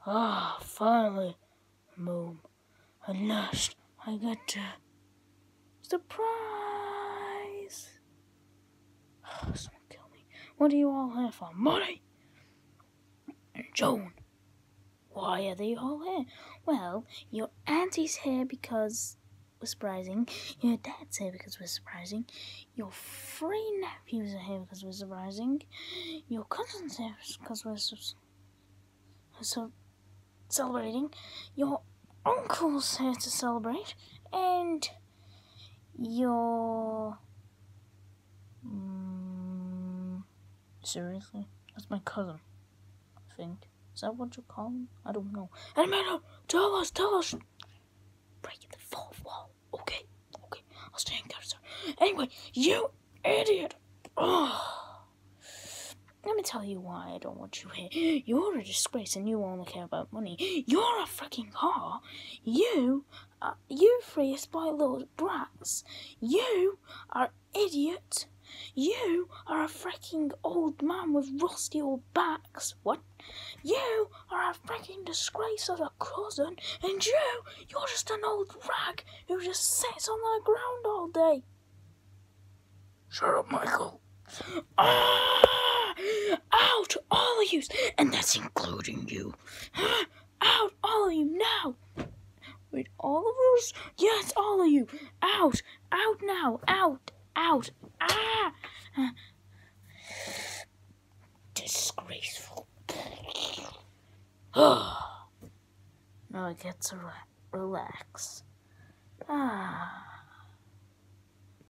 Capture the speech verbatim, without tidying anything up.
Ah, finally, Mom. At last, I got to surprise. Someone kill me. What do you all here for? Money? And Joan. Why are they all here? Well, your auntie's here because we're surprising. Your dad's here because we're surprising. Your three nephews are here because we're surprising. Your cousin's here because we're so, so celebrating. Your uncle's here to celebrate. And your... Mm, seriously? That's my cousin, I think. Is that what you call him? I don't know. Animator, tell us, tell us. Breaking the fourth wall. Okay, okay. I'll stay in character. Anyway, you idiot. Oh. Let me tell you why I don't want you here. You're a disgrace and you only care about money. You're a freaking whore. You, uh, you three are spoiled little brats. You are idiot. You are a freaking old man with rusty old backs. What? You are a freaking disgrace of a cousin, and you, you're just an old rag who just sits on the ground all day. Shut up, Michael. Ah! Out, all of you, and that's including you. Out, all of you, now. Wait, all of us? Yes, all of you. Out, out now, out, out. Ah! Disgraceful. Now I get to re- relax. Ah.